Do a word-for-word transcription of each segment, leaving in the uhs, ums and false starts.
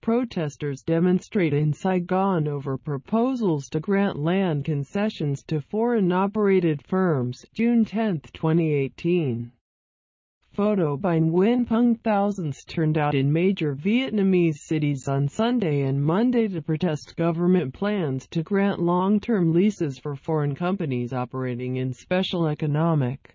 Protesters demonstrate in Saigon over proposals to grant land concessions to foreign-operated firms, June tenth twenty eighteen. Photo by Nguyen Phung. Thousands turned out in major Vietnamese cities on Sunday and Monday to protest government plans to grant long-term leases for foreign companies operating in special economic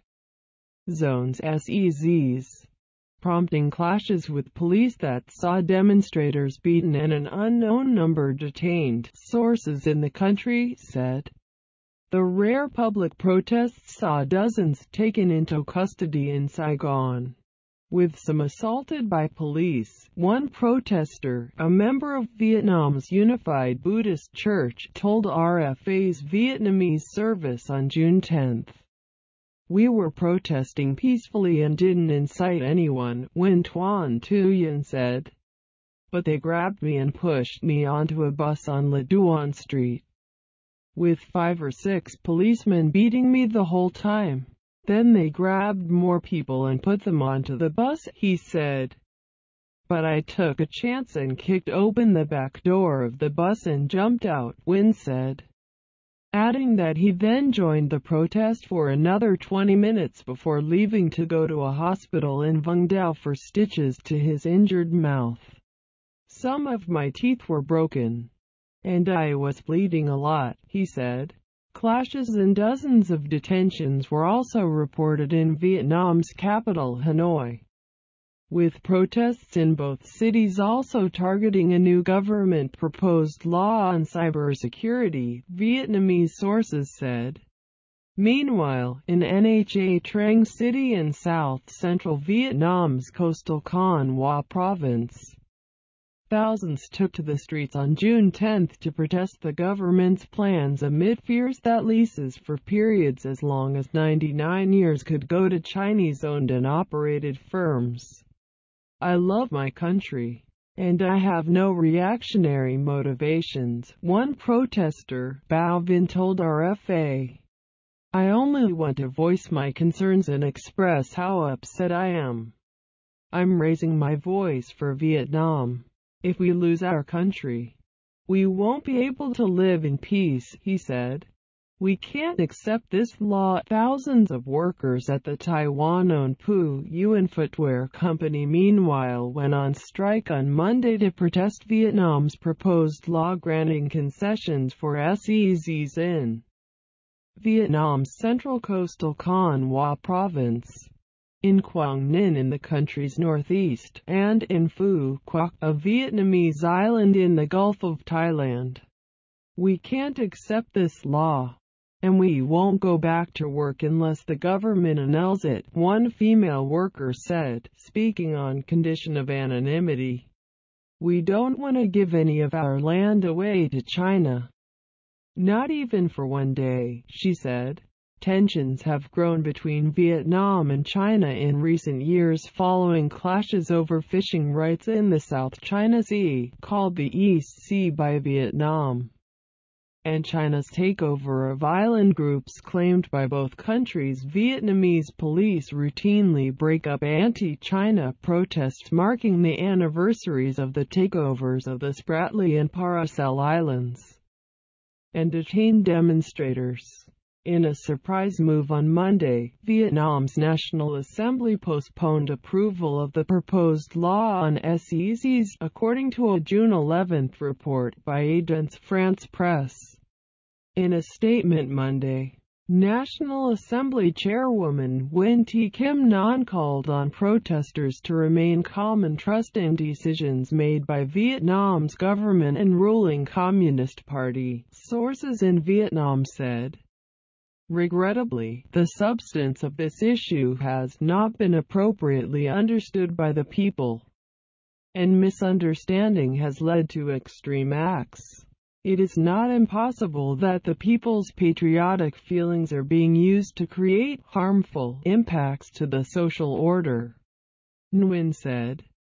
zones (S E Zs), prompting clashes with police that saw demonstrators beaten and an unknown number detained, sources in the country said. The rare public protests saw dozens taken into custody in Saigon, with some assaulted by police. One protester, a member of Vietnam's Unified Buddhist Church, told R F A's Vietnamese service on June tenth. "We were protesting peacefully and didn't incite anyone," Nguyen Tuan Thuyen said. "But they grabbed me and pushed me onto a bus on Le Duan Street, with five or six policemen beating me the whole time. Then they grabbed more people and put them onto the bus," he said. "But I took a chance and kicked open the back door of the bus and jumped out," Nguyen said, adding that he then joined the protest for another twenty minutes before leaving to go to a hospital in Vung Tau for stitches to his injured mouth. "Some of my teeth were broken, and I was bleeding a lot," he said. Clashes and dozens of detentions were also reported in Vietnam's capital, Hanoi, with protests in both cities also targeting a new government-proposed law on cybersecurity, Vietnamese sources said. Meanwhile, in Nha Trang City in south-central Vietnam's coastal Con Hoa province, thousands took to the streets on June tenth to protest the government's plans amid fears that leases for periods as long as ninety-nine years could go to Chinese-owned and operated firms. "I love my country, and I have no reactionary motivations," one protester, Bao Vin, told R F A. "I only want to voice my concerns and express how upset I am. I'm raising my voice for Vietnam. If we lose our country, we won't be able to live in peace," he said. "We can't accept this law." Thousands of workers at the Taiwan-owned Pu Yuen footwear company meanwhile went on strike on Monday to protest Vietnam's proposed law granting concessions for S E Zs in Vietnam's central coastal Con Hoa province, in Quang Ninh in the country's northeast, and in Phu Quoc, a Vietnamese island in the Gulf of Thailand. "We can't accept this law, and we won't go back to work unless the government annuls it," one female worker said, speaking on condition of anonymity. "We don't want to give any of our land away to China. Not even for one day," she said. Tensions have grown between Vietnam and China in recent years following clashes over fishing rights in the South China Sea, called the East Sea by Vietnam, and China's takeover of island groups claimed by both countries. Vietnamese police routinely break up anti-China protests marking the anniversaries of the takeovers of the Spratly and Paracel Islands, and detain demonstrators. In a surprise move on Monday, Vietnam's National Assembly postponed approval of the proposed law on S E Zs, according to a June eleventh report by Agence France Presse. In a statement Monday, National Assembly Chairwoman Nguyen Thi Kim Nhan called on protesters to remain calm and trust in decisions made by Vietnam's government and ruling Communist Party, sources in Vietnam said. Regrettably, the substance of this issue has not been appropriately understood by the people, and misunderstanding has led to extreme acts. It is not impossible that the people's patriotic feelings are being used to create harmful impacts to the social order, Nguyen said.